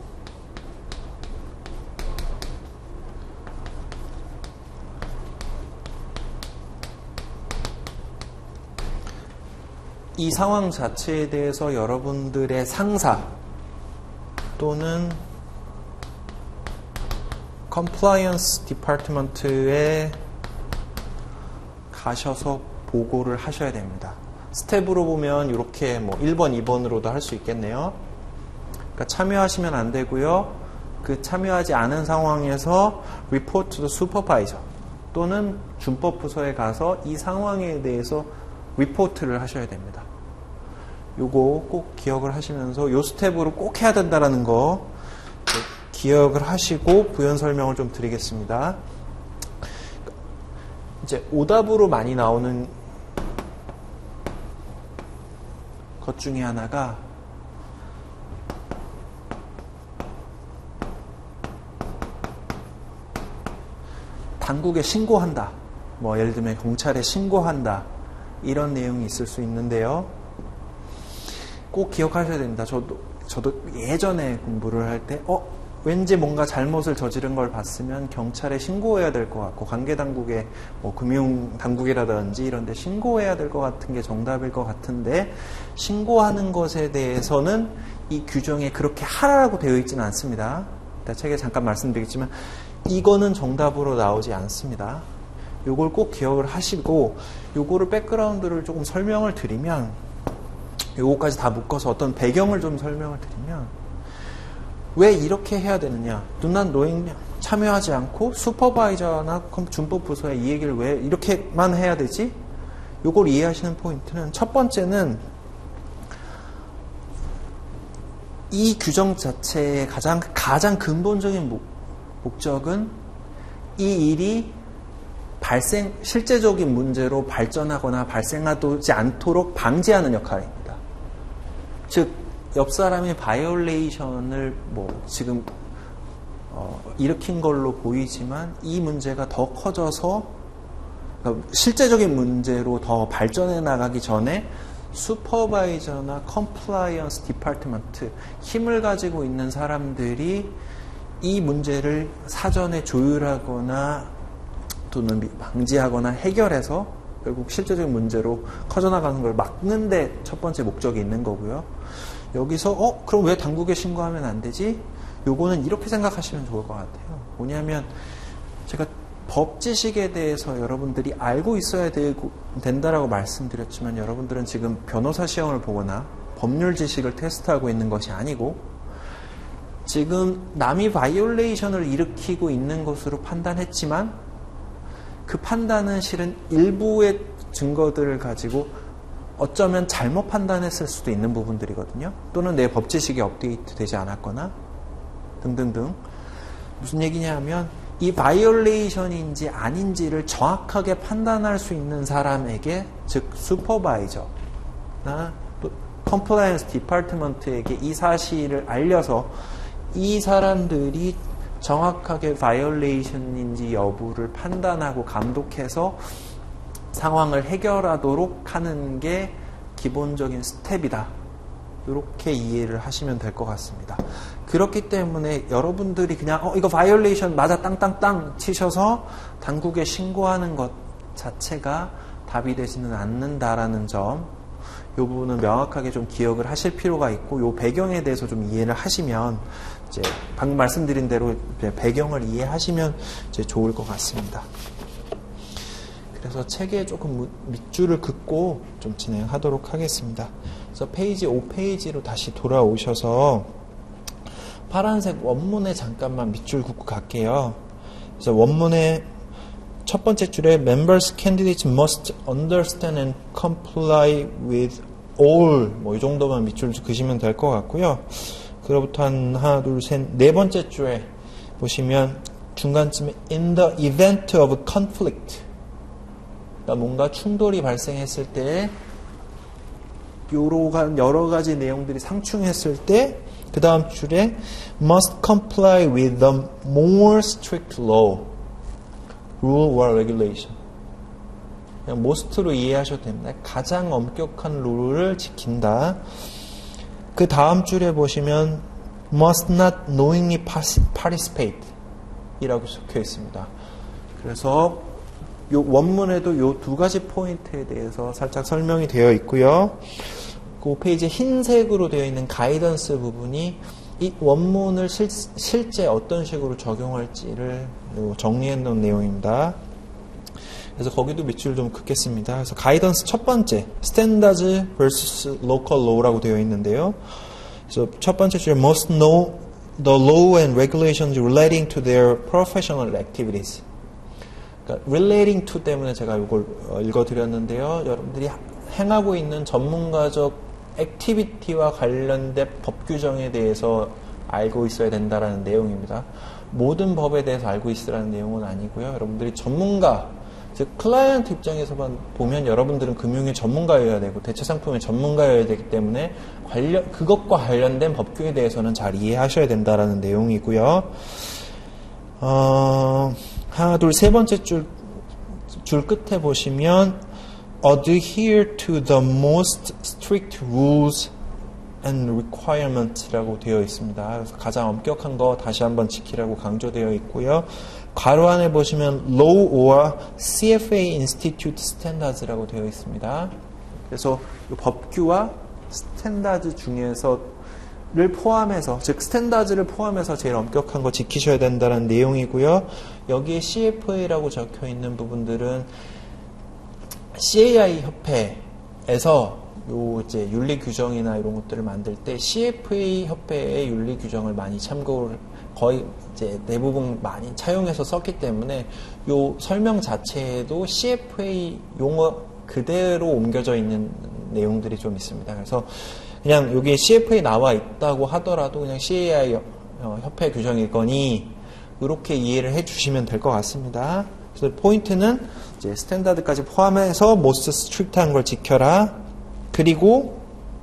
[SPEAKER 1] 이 상황 자체에 대해서 여러분들의 상사 또는 컴플라이언스 디파트먼트에 가셔서 보고를 하셔야 됩니다. 스텝으로 보면 이렇게 뭐 일 번, 이 번으로도 할 수 있겠네요. 그러니까 참여하시면 안 되고요. 그 참여하지 않은 상황에서 report to the supervisor 또는 준법부서에 가서 이 상황에 대해서 리포트를 하셔야 됩니다. 요거 꼭 기억을 하시면서 요 스텝으로 꼭 해야 된다라는 거 기억을 하시고 부연 설명을 좀 드리겠습니다. 이제 오답으로 많이 나오는 것 중에 하나가 당국에 신고한다. 뭐 예를 들면 경찰에 신고한다. 이런 내용이 있을 수 있는데요. 꼭 기억하셔야 됩니다. 저도, 저도 예전에 공부를 할 때, 어, 왠지 뭔가 잘못을 저지른 걸 봤으면 경찰에 신고해야 될 것 같고, 관계당국에, 뭐, 금융당국이라든지 이런 데 신고해야 될 것 같은 게 정답일 것 같은데, 신고하는 것에 대해서는 이 규정에 그렇게 하라고 되어 있지는 않습니다. 이따 책에 잠깐 말씀드리겠지만, 이거는 정답으로 나오지 않습니다. 요걸 꼭 기억을 하시고, 요거를 백그라운드를 조금 설명을 드리면, 요거까지 다 묶어서 어떤 배경을 좀 설명을 드리면, 왜 이렇게 해야 되느냐? 눈난 노행 참여하지 않고 슈퍼바이저나 준법 부서에 이 얘기를 왜 이렇게만 해야 되지? 요걸 이해하시는 포인트는, 첫 번째는 이 규정 자체의 가장, 가장 근본적인 목, 목적은 이 일이 발생, 실제적인 문제로 발전하거나 발생하지 않도록 방지하는 역할입니다. 즉, 옆 사람이 바이올레이션을 뭐 지금 어, 일으킨 걸로 보이지만 이 문제가 더 커져서, 그러니까 실제적인 문제로 더 발전해 나가기 전에 슈퍼바이저나 컴플라이언스 디파트먼트, 힘을 가지고 있는 사람들이 이 문제를 사전에 조율하거나 또는 방지하거나 해결해서 결국 실제적인 문제로 커져나가는 걸 막는 데 첫 번째 목적이 있는 거고요. 여기서 어? 그럼 왜 당국에 신고하면 안 되지? 요거는 이렇게 생각하시면 좋을 것 같아요. 뭐냐면 제가 법 지식에 대해서 여러분들이 알고 있어야 되고, 된다라고 말씀드렸지만, 여러분들은 지금 변호사 시험을 보거나 법률 지식을 테스트하고 있는 것이 아니고, 지금 남이 바이올레이션을 일으키고 있는 것으로 판단했지만 그 판단은 실은 일부의 증거들을 가지고 어쩌면 잘못 판단했을 수도 있는 부분들이거든요. 또는 내 법 지식이 업데이트 되지 않았거나 등등등. 무슨 얘기냐 하면 이 바이올레이션인지 아닌지를 정확하게 판단할 수 있는 사람에게, 즉 슈퍼바이저나 또 컴플라이언스 디파트먼트에게 이 사실을 알려서 이 사람들이 정확하게 바이올레이션인지 여부를 판단하고 감독해서 상황을 해결하도록 하는 게 기본적인 스텝이다. 이렇게 이해를 하시면 될 것 같습니다. 그렇기 때문에 여러분들이 그냥 어 이거 바이올레이션 맞아 땅땅땅 치셔서 당국에 신고하는 것 자체가 답이 되지는 않는다라는 점 이 부분은 명확하게 좀 기억을 하실 필요가 있고, 이 배경에 대해서 좀 이해를 하시면, 이제 방금 말씀드린 대로 배경을 이해하시면 이제 좋을 것 같습니다. 그래서 책에 조금 밑줄을 긋고 좀 진행하도록 하겠습니다. 그래서 페이지 오 페이지로 다시 돌아오셔서 파란색 원문에 잠깐만 밑줄 긋고 갈게요. 그래서 원문의 첫 번째 줄에 Members, candidates must understand and comply with all, 뭐 이 정도만 밑줄 그시면 될 것 같고요. 그로부터 한 하나, 둘, 셋, 네 번째 줄에 보시면 중간쯤에 in the event of conflict, 그러니까 뭔가 충돌이 발생했을 때 요런 여러 가지 내용들이 상충했을 때 그 다음 줄에 must comply with the more strict law, rule or regulation. 그냥 most로 이해하셔도 됩니다. 가장 엄격한 룰을 지킨다. 그 다음 줄에 보시면 must not knowingly participate 이라고 적혀 있습니다. 그래서 요 원문에도 요 두 가지 포인트에 대해서 살짝 설명이 되어 있고요. 그 페이지에 흰색으로 되어 있는 가이던스 부분이 이 원문을 실, 실제 어떤 식으로 적용할지를 정리해 놓은 내용입니다. 그래서 거기도 밑줄 좀 긋겠습니다. 그래서 가이던스 첫 번째, standards versus local law라고 되어 있는데요. 그래서 첫 번째 줄에 must know the law and regulations relating to their professional activities. 그러니까 relating to 때문에 제가 이걸 읽어드렸는데요. 여러분들이 행하고 있는 전문가적 액티비티와 관련된 법 규정에 대해서 알고 있어야 된다라는 내용입니다. 모든 법에 대해서 알고 있으라는 내용은 아니고요. 여러분들이 전문가, 즉 클라이언트 입장에서만 보면 여러분들은 금융의 전문가여야 되고 대체 상품의 전문가여야 되기 때문에 관련 그것과 관련된 법규에 대해서는 잘 이해하셔야 된다라는 내용이고요. 어, 하나, 둘, 세 번째 줄, 줄 끝에 보시면 adhere to the most strict rules and requirements라고 되어 있습니다. 그래서 가장 엄격한 거 다시 한번 지키라고 강조되어 있고요. 괄호 안에 보시면 law or 씨에프에이 institute standards라고 되어 있습니다. 그래서 법규와 스탠다드 중에서를 포함해서, 즉 스탠다드를 포함해서 제일 엄격한 거 지키셔야 된다는 내용이고요. 여기에 씨에프에이라고 적혀 있는 부분들은 씨에이아이 협회에서 요 이제 윤리 규정이나 이런 것들을 만들 때 씨에프에이 협회의 윤리 규정을 많이 참고를 거의 이제 대부분 많이 차용해서 썼기 때문에 요 설명 자체에도 씨에프에이 용어 그대로 옮겨져 있는 내용들이 좀 있습니다. 그래서 그냥 여기 씨에프에이 나와 있다고 하더라도 그냥 씨에이아이 협회 규정이거니 이렇게 이해를 해주시면 될 것 같습니다. 그래서 포인트는 이제 스탠다드까지 포함해서 most strict한 걸 지켜라. 그리고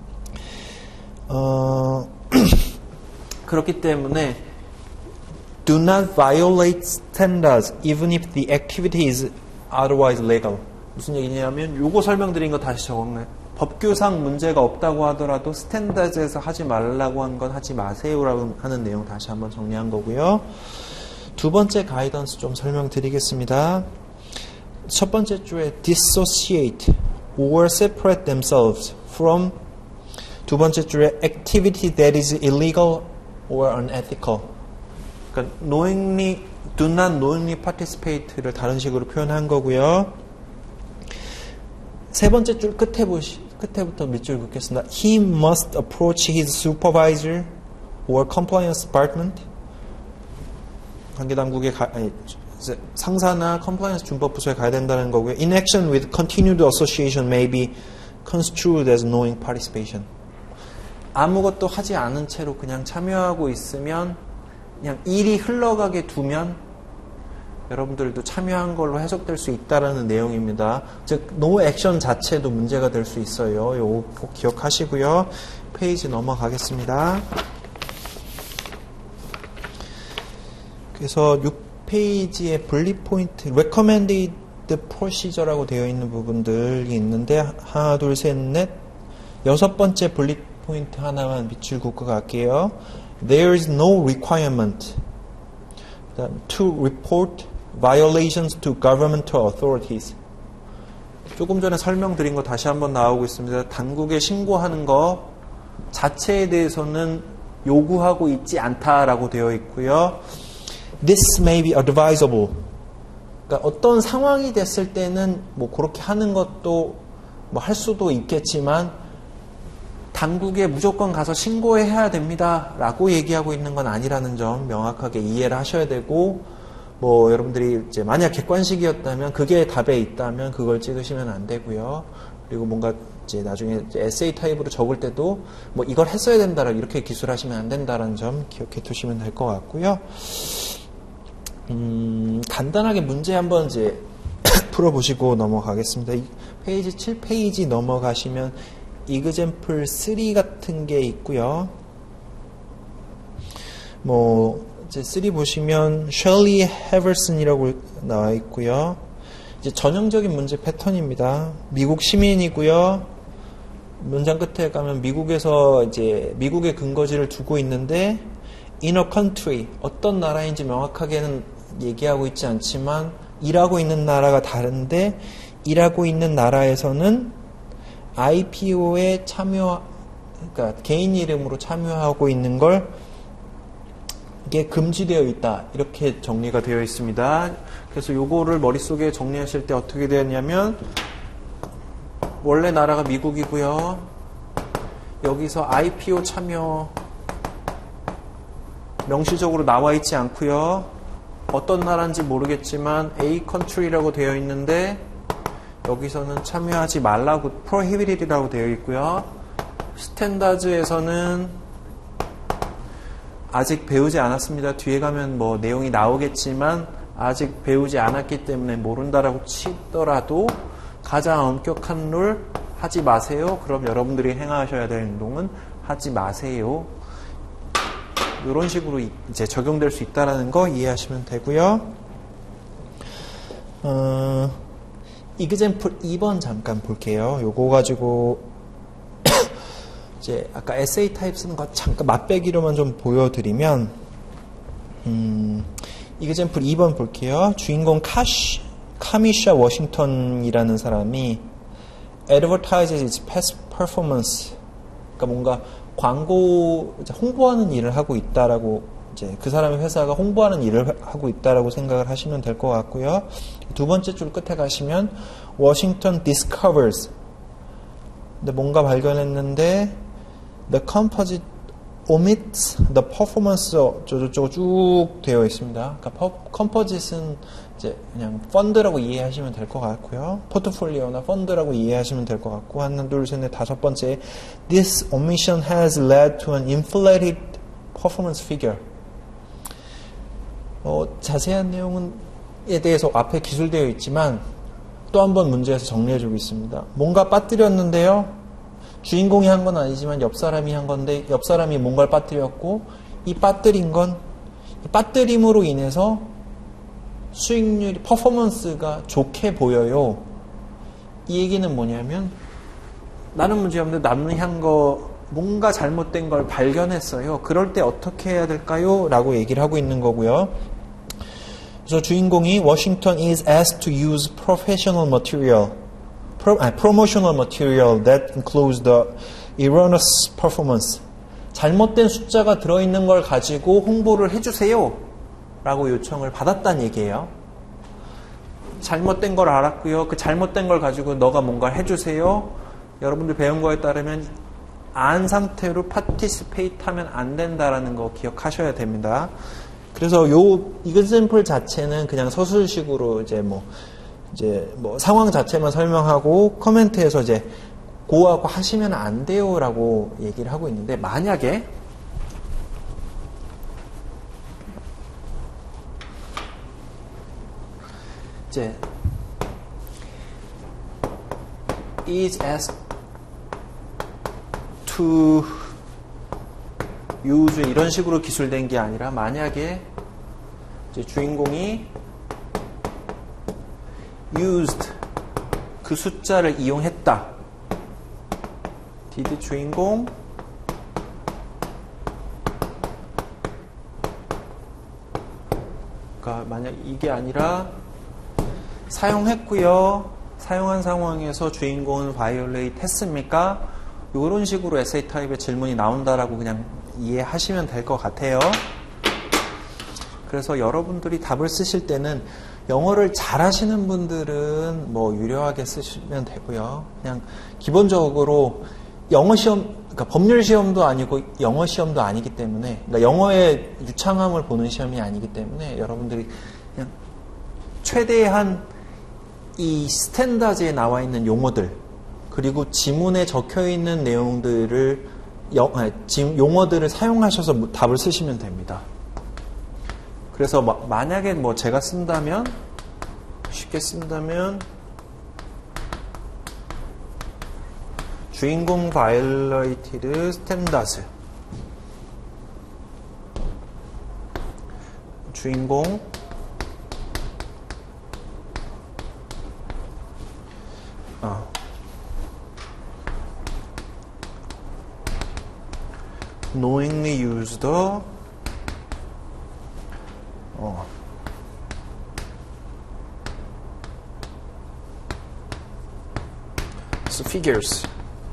[SPEAKER 1] 어, 그렇기 때문에 do not violate standards even if the activity is otherwise legal. 무슨 얘기냐면 요거 설명드린 거 다시 적었네. 법규상 문제가 없다고 하더라도 스탠다드에서 하지 말라고 한 건 하지 마세요라고 하는 내용 다시 한번 정리한 거고요. 두 번째 가이던스 좀 설명드리겠습니다. 첫 번째 줄에 dissociate or separate themselves from, 두 번째 줄에 activity that is illegal or unethical. 그러니까 knowingly, do not knowingly participate를 다른 식으로 표현한 거고요. 세 번째 줄 끝에 보시, 끝에부터 밑줄 긋겠습니다. He must approach his supervisor or compliance department. 관계당국의 가, 아니, 상사나 컴플라이언스 준법부서에 가야 된다는 거고요. In action with continued association may be construed as knowing participation. 아무것도 하지 않은 채로 그냥 참여하고 있으면 그냥 일이 흘러가게 두면 여러분들도 참여한 걸로 해석될 수 있다라는 내용입니다. 즉 no action 자체도 문제가 될 수 있어요. 이거 꼭 기억하시고요. 페이지 넘어가겠습니다. 그래서 육 페이지에 분리 포인트, recommended procedure라고 되어 있는 부분들이 있는데 하나, 둘, 셋, 넷 여섯 번째 분리 포인트 하나만 밑줄 긋고 갈게요. There is no requirement to report violations to governmental authorities. 조금 전에 설명드린 거 다시 한번 나오고 있습니다. 당국에 신고하는 거 자체에 대해서는 요구하고 있지 않다라고 되어 있고요. This may be advisable. 그러니까 어떤 상황이 됐을 때는 뭐 그렇게 하는 것도 뭐 할 수도 있겠지만 당국에 무조건 가서 신고해야 됩니다라고 얘기하고 있는 건 아니라는 점 명확하게 이해를 하셔야 되고, 뭐 여러분들이 이제 만약 객관식이었다면 그게 답에 있다면 그걸 찍으시면 안 되고요. 그리고 뭔가 이제 나중에 이제 에세이 타입으로 적을 때도 뭐 이걸 했어야 된다라 이렇게 기술하시면 안 된다라는 점 기억해 두시면 될 것 같고요. 음, 간단하게 문제 한번 이제 풀어보시고 넘어가겠습니다. 페이지 칠 페이지 넘어가시면 example 삼 같은 게 있고요. 뭐 이제 삼 보시면 Shirley Haverson이라고 나와 있고요. 이제 전형적인 문제 패턴입니다. 미국 시민이고요. 문장 끝에 가면 미국에서 이제 미국의 근거지를 두고 있는데 in a country 어떤 나라인지 명확하게는 얘기하고 있지 않지만 일하고 있는 나라가 다른데 일하고 있는 나라에서는 아이피오에 참여, 그러니까 개인 이름으로 참여하고 있는 걸 이게 금지되어 있다. 이렇게 정리가 되어 있습니다. 그래서 요거를 머릿속에 정리하실 때 어떻게 되었냐면 원래 나라가 미국이고요. 여기서 아이피오 참여 명시적으로 나와 있지 않고요. 어떤 나라인지 모르겠지만 A country라고 되어 있는데 여기서는 참여하지 말라고 prohibited이라고 되어 있고요. 스탠다드에서는 아직 배우지 않았습니다. 뒤에 가면 뭐 내용이 나오겠지만 아직 배우지 않았기 때문에 모른다라고 치더라도 가장 엄격한 룰 하지 마세요. 그럼 여러분들이 행하셔야 될 행동은 하지 마세요. 이런 식으로 이제 적용될 수 있다는 거 이해하시면 되고요. 어, example 이 번 잠깐 볼게요. 요거 가지고 이제 아까 에세이 타입 쓰는 거 잠깐 맛배기로만 좀 보여드리면, 음, example 이 번 볼게요. 주인공 카시, 카미샤 워싱턴이라는 사람이 advertises its past performance, 그러니까 뭔가 광고 홍보하는 일을 하고 있다라고, 이제 그 사람의 회사가 홍보하는 일을 하고 있다라고 생각을 하시면 될 것 같고요. 두 번째 줄 끝에 가시면 Washington discovers, 근데 뭔가 발견했는데 the composite omits the performance, 저쪽으로 쭉 되어 있습니다. 그러니까 composite은 이제 그냥 펀드라고 이해하시면 될 것 같고요. 포트폴리오나 펀드라고 이해하시면 될 것 같고, 하나, 둘, 셋, 넷, 다섯 번째, this omission has led to an inflated performance figure. 어, 자세한 내용은 에 대해서 앞에 기술되어 있지만 또 한 번 문제에서 정리해주고 있습니다. 뭔가 빠뜨렸는데요. 주인공이 한 건 아니지만 옆 사람이 한 건데 옆 사람이 뭔가를 빠뜨렸고, 이 빠뜨린 건 이 빠뜨림으로 인해서 수익률, 퍼포먼스가 좋게 보여요. 이 얘기는 뭐냐면 나는 문제 없는데 남이 한 거 뭔가 잘못된 걸 발견했어요. 그럴 때 어떻게 해야 될까요? 라고 얘기를 하고 있는 거고요. 그래서 주인공이 Washington is asked to use professional material, pro, 아니, promotional material that includes the erroneous performance. 잘못된 숫자가 들어있는 걸 가지고 홍보를 해주세요. 라고 요청을 받았다는 얘기예요. 잘못된 걸 알았고요. 그 잘못된 걸 가지고 너가 뭔가 해주세요. 여러분들 배운 거에 따르면 안 상태로 파티스페이트 하면 안 된다라는 거 기억하셔야 됩니다. 그래서 요 example 자체는 그냥 서술식으로 이제 뭐 이제 뭐 상황 자체만 설명하고 코멘트에서 이제 고하고 하시면 안 돼요라고 얘기를 하고 있는데, 만약에 이제 is asked to use 이런 식으로 기술된 게 아니라, 만약에 이제 주인공이 used 그 숫자를 이용했다. did 주인공 그러니까 만약 이게 아니라 사용했고요. 사용한 상황에서 주인공은 violate 했습니까? 이런 식으로 에세이 타입의 질문이 나온다라고 그냥 이해하시면 될 것 같아요. 그래서 여러분들이 답을 쓰실 때는 영어를 잘하시는 분들은 뭐 유려하게 쓰시면 되고요. 그냥 기본적으로 영어 시험, 그러니까 법률 시험도 아니고 영어 시험도 아니기 때문에, 그러니까 영어의 유창함을 보는 시험이 아니기 때문에 여러분들이 그냥 최대한 이 스탠다드에 나와 있는 용어들, 그리고 지문에 적혀 있는 내용들을, 아니, 용어들을 사용하셔서 답을 쓰시면 됩니다. 그래서 마, 만약에 뭐 제가 쓴다면, 쉽게 쓴다면, 주인공 violated standards. 주인공 어. knowingly used 어. figures.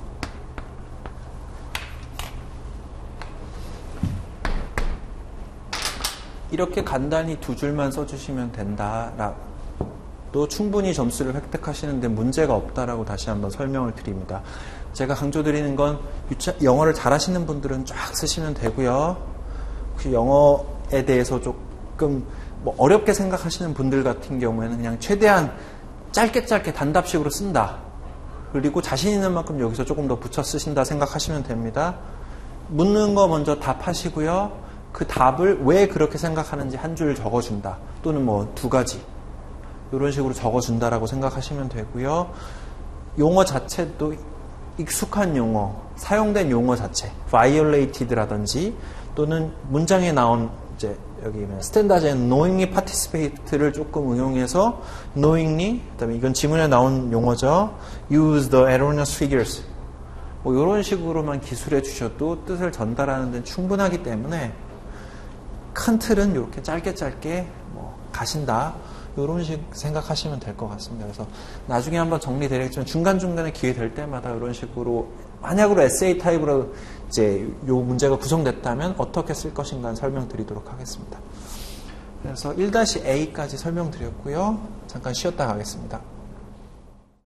[SPEAKER 1] 이렇게 간단히 두 줄만 써주시면 된다. 또 충분히 점수를 획득하시는데 문제가 없다라고 다시 한번 설명을 드립니다. 제가 강조드리는 건 영어를 잘하시는 분들은 쫙 쓰시면 되고요. 혹시 영어에 대해서 조금 뭐 어렵게 생각하시는 분들 같은 경우에는 그냥 최대한 짧게 짧게 단답식으로 쓴다. 그리고 자신 있는 만큼 여기서 조금 더 붙여 쓰신다 생각하시면 됩니다. 묻는 거 먼저 답하시고요. 그 답을 왜 그렇게 생각하는지 한 줄 적어준다. 또는 뭐 두 가지. 이런 식으로 적어준다라고 생각하시면 되고요. 용어 자체도 익숙한 용어, 사용된 용어 자체, violated라든지 또는 문장에 나온 이제 여기 스탠다드의 knowingly participate를 조금 응용해서 knowingly, 그다음에 이건 지문에 나온 용어죠. use the erroneous figures. 뭐 이런 식으로만 기술해 주셔도 뜻을 전달하는 데는 충분하기 때문에 큰 틀은 이렇게 짧게 짧게 뭐 가신다. 이런 식 생각하시면 될 것 같습니다. 그래서 나중에 한번 정리되겠지만 중간중간에 기회 될 때마다 이런 식으로 만약으로 에세이 타입으로 이제 요 문제가 구성됐다면 어떻게 쓸 것인가 설명드리도록 하겠습니다. 그래서 일 에이까지 설명드렸고요. 잠깐 쉬었다 가겠습니다.